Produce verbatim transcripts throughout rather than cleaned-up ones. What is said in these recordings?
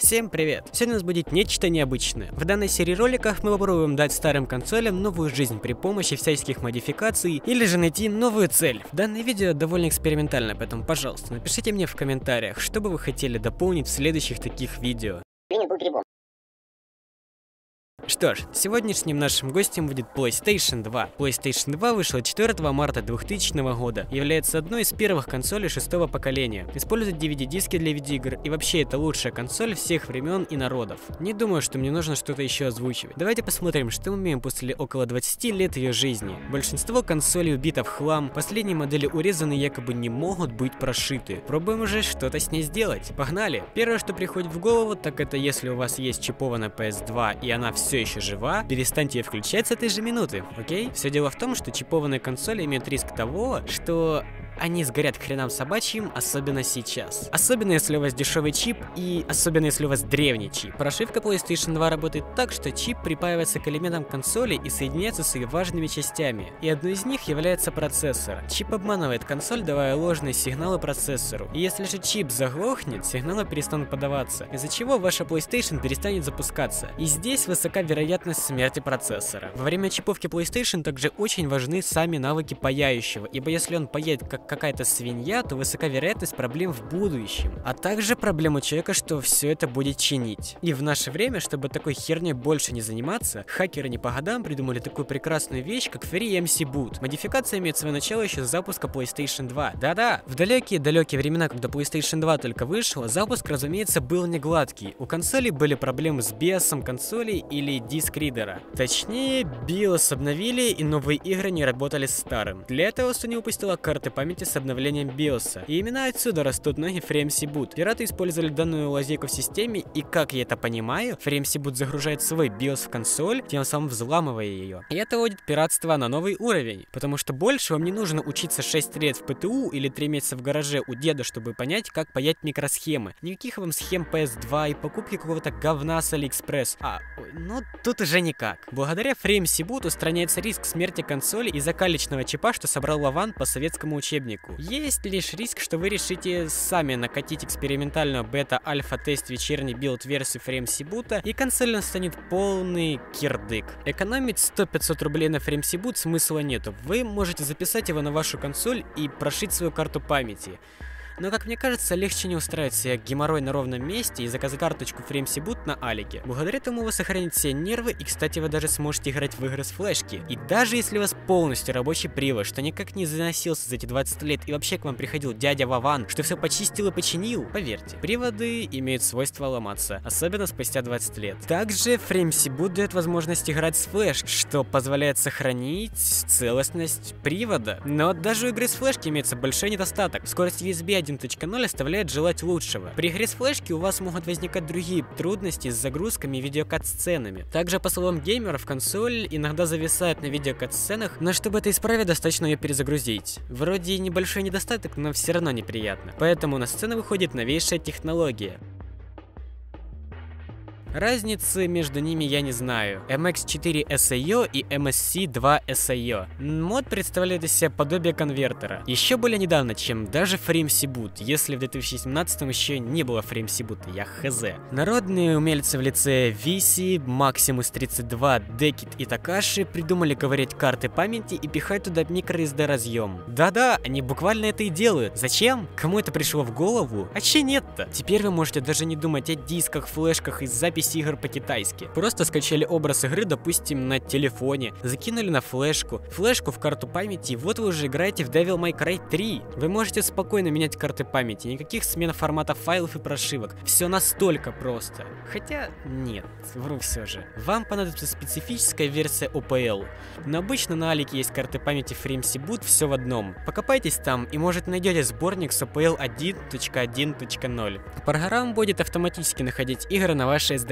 Всем привет! Сегодня у нас будет нечто необычное. В данной серии роликов мы попробуем дать старым консолям новую жизнь при помощи всяческих модификаций или же найти новую цель. Данное видео довольно экспериментальное, поэтому, пожалуйста, напишите мне в комментариях, что бы вы хотели дополнить в следующих таких видео. Что ж, сегодняшним нашим гостем будет PlayStation два. PlayStation два вышла четвёртого марта двухтысячного года, является одной из первых консолей шестого поколения. Использует ди ви ди-диски для видеоигр, и вообще это лучшая консоль всех времен и народов. Не думаю, что мне нужно что-то еще озвучивать. Давайте посмотрим, что мы имеем после около двадцати лет ее жизни. Большинство консолей убито в хлам, последние модели урезаны и якобы не могут быть прошиты. Пробуем уже что-то с ней сделать. Погнали! Первое, что приходит в голову, так это если у вас есть чипованная пи эс два и она все еще жива, перестаньте ее включать с этой же минуты, окей? Все дело в том, что чипованные консоли имеют риск того, что они сгорят к хренам собачьим, особенно сейчас. Особенно если у вас дешевый чип и особенно если у вас древний чип. Прошивка PlayStation два работает так, что чип припаивается к элементам консоли и соединяется с их важными частями. И одной из них является процессор. Чип обманывает консоль, давая ложные сигналы процессору. И если же чип заглохнет, сигналы перестанут подаваться, из-за чего ваша PlayStation перестанет запускаться. И здесь высока вероятность смерти процессора. Во время чиповки PlayStation также очень важны сами навыки паяющего, ибо если он паяет как какая-то свинья, то высока вероятность проблем в будущем. А также проблема человека, что все это будет чинить. И в наше время, чтобы такой херней больше не заниматься, хакеры не по годам придумали такую прекрасную вещь, как FreeMC-Boot. Модификация имеет свое начало еще с запуска PlayStation два. Да-да, в далекие-далекие времена, когда PlayStation два только вышла, запуск, разумеется, был не гладкий. У консолей были проблемы с биосом консолей или диск-ридера. Точнее, биос обновили и новые игры не работали с старым. Для этого Sony выпустила карты памяти с обновлением биоса. И именно отсюда растут ноги FreeMC-Boot. Пираты использовали данную лазейку в системе, и как я это понимаю, FreeMC-Boot загружает свой биос в консоль, тем самым взламывая ее. И это вводит пиратство на новый уровень, потому что больше вам не нужно учиться шесть лет в пэ тэ у или три месяца в гараже у деда, чтобы понять, как паять микросхемы. Никаких вам схем пи эс два и покупки какого-то говна с AliExpress. А, ой, ну тут уже никак. Благодаря FreeMC-Boot устраняется риск смерти консоли из-за калечного чипа, что собрал Лаван по советскому учебнику. Есть лишь риск, что вы решите сами накатить экспериментальную бета-альфа-тест вечерний билд-версию FreeMC-Boot, и консоль станет полный кирдык. Экономить сто-пятьсот рублей на FreeMC-Boot смысла нету. Вы можете записать его на вашу консоль и прошить свою карту памяти. Но, как мне кажется, легче не устраивать себе геморрой на ровном месте и заказать карточку FreeMC-Boot на Алике. Благодаря этому вы сохраните все нервы, и, кстати, вы даже сможете играть в игры с флешки. И даже если у вас полностью рабочий привод, что никак не заносился за эти двадцать лет, и вообще к вам приходил дядя Вован, что все почистил и починил, поверьте, приводы имеют свойство ломаться, особенно спустя двадцать лет. Также FreeMC-Boot дает возможность играть с флешки, что позволяет сохранить целостность привода. Но даже у игры с флешки имеется большой недостаток. Скорость ю эс би один точка ноль оставляет желать лучшего. При игре с флешки у вас могут возникать другие трудности с загрузками и видеокат-сценами. Также, по словам геймеров, консоль иногда зависает на видеокат-сценах, но чтобы это исправить, достаточно ее перезагрузить. Вроде и небольшой недостаток, но все равно неприятно. Поэтому на сцену выходит новейшая технология. Разницы между ними я не знаю. эм икс четыре эс ай о и эм эс си два эс ай о. Мод представляет из себя подобие конвертера. Еще более недавно, чем даже FreeMC-Boot, если в две тысячи семнадцатом еще не было FreeMC-Boot, я хз. Народные умельцы в лице Виси, Maximus тридцать два, Декит и Такаши придумали ковырять карты памяти и пихать туда микро-эс ди разъем. Да-да, они буквально это и делают. Зачем? Кому это пришло в голову? А че нет-то? Теперь вы можете даже не думать о дисках, флешках и записи игр по-китайски. Просто скачали образ игры, допустим, на телефоне, закинули на флешку, флешку в карту памяти, и вот вы уже играете в Devil May Cry три. Вы можете спокойно менять карты памяти, никаких смен формата файлов и прошивок. Все настолько просто. Хотя, нет, вру все же. Вам понадобится специфическая версия о пи эл. Но обычно на Алике есть карты памяти FreeMC-Boot, все в одном. Покопайтесь там и, может, найдете сборник с о пи эл один точка один точка ноль. Программа будет автоматически находить игры на вашей эс ди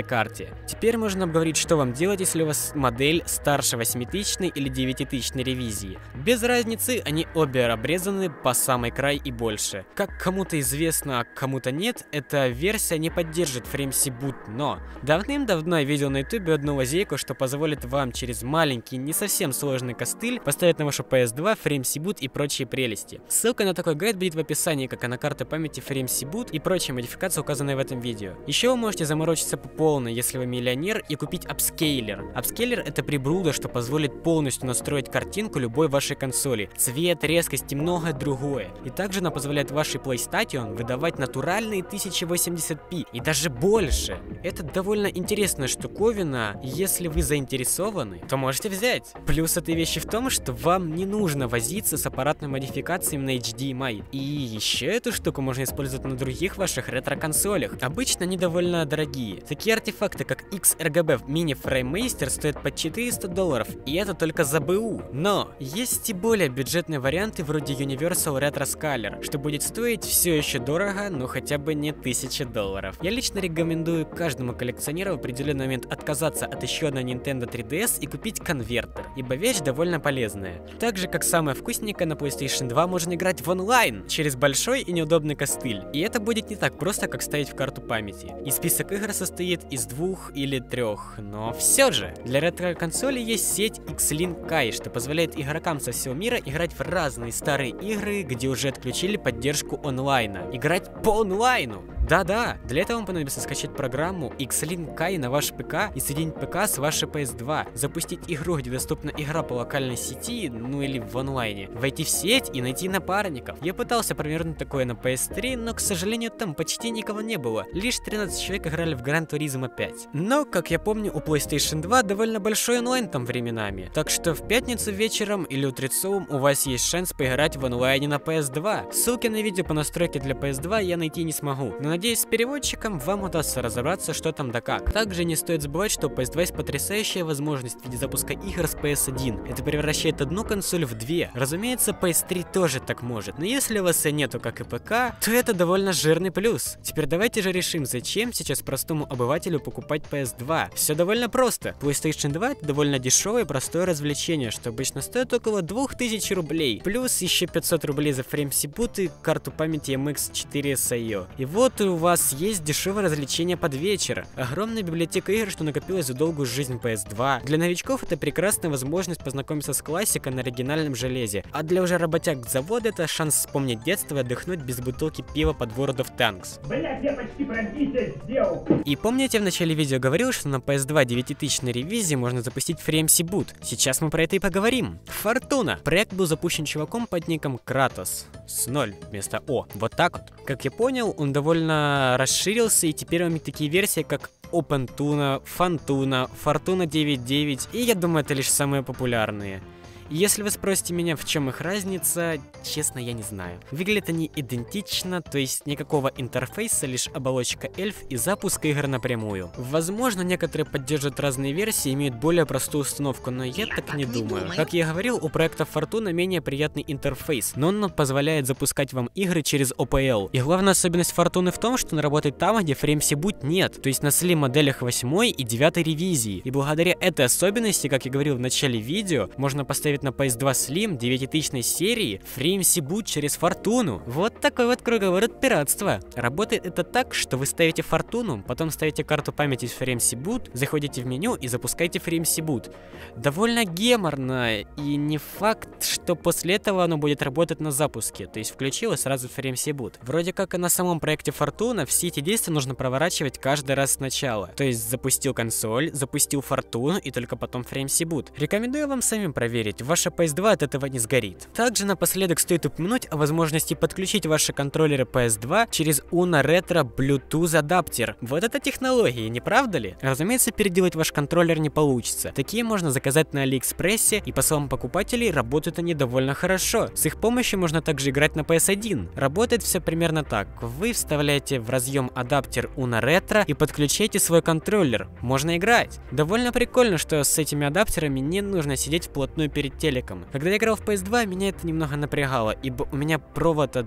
этой карте. Теперь можно обговорить, что вам делать, если у вас модель старше восьмитысячной или девятитысячной ревизии. Без разницы, они обе обрезаны по самый край и больше. Как кому-то известно, а кому-то нет, эта версия не поддержит фреймсибут, но давным-давно я видел на ютубе одну лазейку, что позволит вам через маленький, не совсем сложный костыль поставить на вашу пи эс два фреймсибут и прочие прелести. Ссылка на такой гайд будет в описании, как и на карты памяти фреймсибут и прочие модификации, указанные в этом видео. Еще вы можете заморочиться по полной, если вы миллионер, и купить апскейлер. Апскейлер — это приблуда, что позволит полностью настроить картинку любой вашей консоли, цвет, резкость и многое другое. И также она позволяет вашей PlayStation выдавать натуральные тысяча восемьдесят пи и даже больше. Это довольно интересная штуковина, если вы заинтересованы, то можете взять. Плюс этой вещи в том, что вам не нужно возиться с аппаратной модификацией на эйч ди эм ай. И еще эту штуку можно использовать на других ваших ретро-консолях. Обычно они довольно дорогие. Такие артефакты, как икс эр джи би Mini FrameMaster, стоят под четыреста долларов, и это только за БУ. Но есть и более бюджетные варианты вроде Universal Retro Scaler, что будет стоить все еще дорого, но хотя бы не тысяча долларов. Я лично рекомендую каждому коллекционеру в определенный момент отказаться от еще одной Nintendo три ди эс и купить конвертер, ибо вещь довольно полезная. Так же, как самое вкусненькое, на PlayStation два можно играть в онлайн через большой и неудобный костыль. И это будет не так просто, как ставить в карту памяти. И список игр состоит из двух или трех, но все же. Для ретро-консоли есть сеть X-Link Kai, что позволяет игрокам со всего мира играть в разные старые игры, где уже отключили поддержку онлайна. Играть по онлайну! Да-да, для этого вам понадобится скачать программу X-Link Kai на ваш ПК и соединить ПК с вашей пи эс два, запустить игру, где доступна игра по локальной сети, ну или в онлайне, войти в сеть и найти напарников. Я пытался провернуть такое на пи эс три, но, к сожалению, там почти никого не было. Лишь тринадцать человек играли в Gran Turismo пять. Но, как я помню, у PlayStation два довольно большой онлайн там временами. Так что в пятницу вечером или утрецом у вас есть шанс поиграть в онлайне на пи эс два. Ссылки на видео по настройке для пи эс два я найти не смогу, но надеюсь, с переводчиком вам удастся разобраться, что там да как. Также не стоит забывать, что у пи эс два есть потрясающая возможность в виде запуска игр с пи эс один. Это превращает одну консоль в две. Разумеется, пи эс три тоже так может, но если у вас и нету, как и ПК, то это довольно жирный плюс. Теперь давайте же решим, зачем сейчас простому обывателю покупать пи эс два. Все довольно просто. PlayStation два — это довольно дешевое и простое развлечение, что обычно стоит около двух тысяч рублей. Плюс еще пятьсот рублей за фреймсибут и карту памяти эм икс четыре эс ай о. И вот у вас есть дешевое развлечение под вечер. Огромная библиотека игр, что накопилась за долгую жизнь пи эс два. Для новичков это прекрасная возможность познакомиться с классикой на оригинальном железе. А для уже работяг завода это шанс вспомнить детство и отдохнуть без бутылки пива под World of Tanks. Блять, я почти пробитие сделал. И помните, в начале видео говорил, что на пи эс два девятитысячной ревизии можно запустить фреймсибут. Сейчас мы про это и поговорим. Фортуна. Проект был запущен чуваком под ником Кратос. С ноль вместо О. Вот так вот. Как я понял, он довольно расширился, и теперь он имеет такие версии, как OpenTuna, Фантуна, Фортуна девять девять, и я думаю, это лишь самые популярные. Если вы спросите меня, в чем их разница, честно, я не знаю. Выглядят они идентично, то есть никакого интерфейса, лишь оболочка эльф и запуск игр напрямую. Возможно, некоторые поддерживают разные версии и имеют более простую установку, но я, я так, так не думаю. думаю. Как я говорил, у проекта Фортуна менее приятный интерфейс, но он позволяет запускать вам игры через о пи эл. И главная особенность Фортуны в том, что он работает там, где фреймсибут нет, то есть на слим моделях восьмой и девятой ревизии. И благодаря этой особенности, как я говорил в начале видео, можно поставить на пи эс два Slim девятитысячной серии фреймсибут через Фортуну. Вот такой вот круговорот пиратства. Работает это так, что вы ставите Фортуну, потом ставите карту памяти с фреймсибут, заходите в меню и запускаете фреймсибут. Довольно геморно, и не факт, что после этого оно будет работать на запуске, то есть включила сразу фреймсибут. Вроде как и на самом проекте Фортуна, все эти действия нужно проворачивать каждый раз сначала. То есть запустил консоль, запустил Фортуну и только потом фреймсибут. Рекомендую вам самим проверить. Ваша пи эс два от этого не сгорит. Также напоследок стоит упомянуть о возможности подключить ваши контроллеры пи эс два через Uno Retro Bluetooth адаптер. Вот это технологии, не правда ли? Разумеется, переделать ваш контроллер не получится. Такие можно заказать на Алиэкспрессе, и по словам покупателей, работают они довольно хорошо. С их помощью можно также играть на пи эс один. Работает все примерно так. Вы вставляете в разъем адаптер Uno Retro и подключаете свой контроллер. Можно играть. Довольно прикольно, что с этими адаптерами не нужно сидеть вплотную перед телеком. Когда я играл в пи эс два, меня это немного напрягало, ибо у меня провод от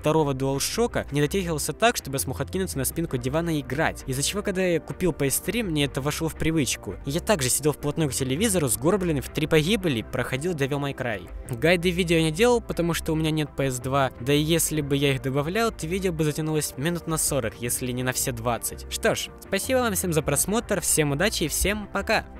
второго DualShock не дотягивался так, чтобы я смог откинуться на спинку дивана и играть. Из-за чего, когда я купил пи эс три, мне это вошло в привычку. И я также сидел вплотную к телевизору, сгорбленный в три погибели, проходил Devil May Cry. Гайды видео я не делал, потому что у меня нет пи эс два, да и если бы я их добавлял, то видео бы затянулось минут на сорок, если не на все двадцать. Что ж, спасибо вам всем за просмотр, всем удачи и всем пока!